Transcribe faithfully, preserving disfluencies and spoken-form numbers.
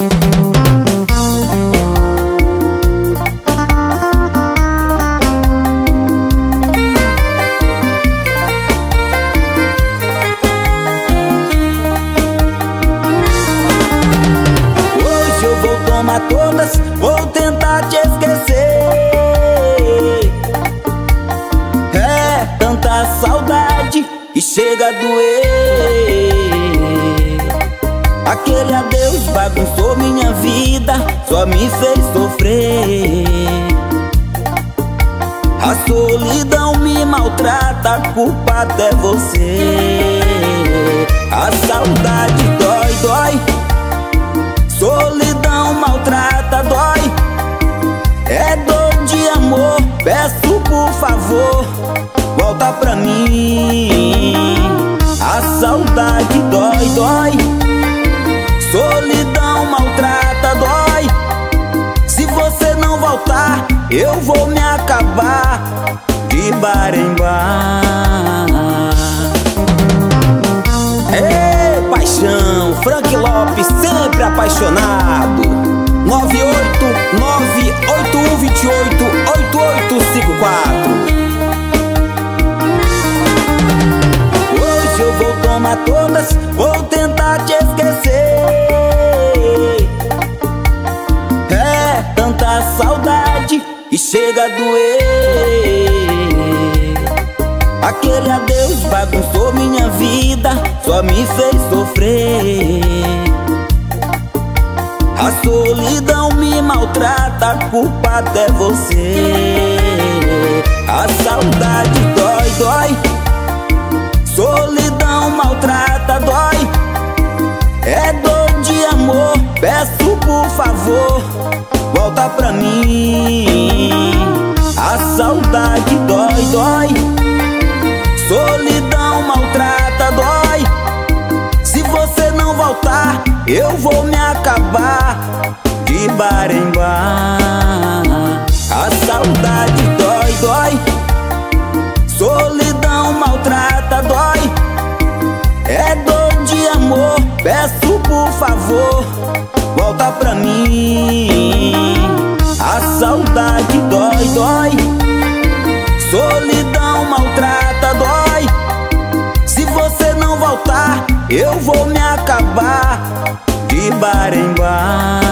Toma todas, vou tentar te esquecer. É tanta saudade que chega a doer. Aquele adeus bagunçou minha vida, só me fez sofrer. A solidão me maltrata, a culpa até você. A saudade dói, dói. Solidão maltrata, dói. É dor de amor, peço por favor, volta pra mim. A saudade dói, dói. Solidão maltrata, dói. Se você não voltar, eu vou me acabar de bar em bar. Ei, paixão, Frank Lopes, sempre apaixonado. Nove oito nove oito um dois oito oito oito cinco quatro. Hoje eu vou tomar todas, vou tentar te esquecer. É tanta saudade que chega a doer. Aquele adeus bagunçou minha vida, só me fez sofrer. A solidão me maltrata, a culpa até você. A saudade dói, dói. Solidão maltrata, dói. É dor de amor, peço por favor, volta pra mim. A saudade dói, dói. Solidão maltrata, dói. Se você não voltar, eu vou me acabar de bar em bar. A saudade dói, dói. Solidão maltrata, dói. É dor de amor, peço por favor, volta pra mim. A saudade dói, dói. Solidão maltrata, dói. Se você não voltar, eu vou me acabar de bar em bar.